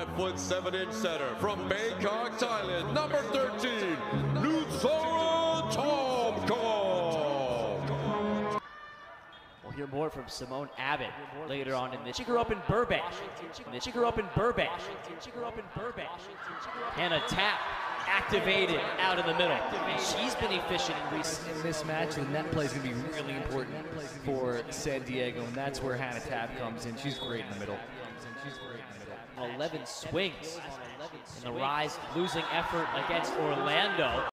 5'7" setter from Bangkok, Thailand, number 13, Luthora Tomkov. We'll hear more from Simone Abbott later on in this. She grew up in Burbank. Hannah Tapp activated out in the middle. She's been efficient in recent. In this match, the net play is going to be really important for San Diego, and that's where Hannah Tapp comes in. She's great in the middle. 11 swings in the Rise losing effort against Orlando.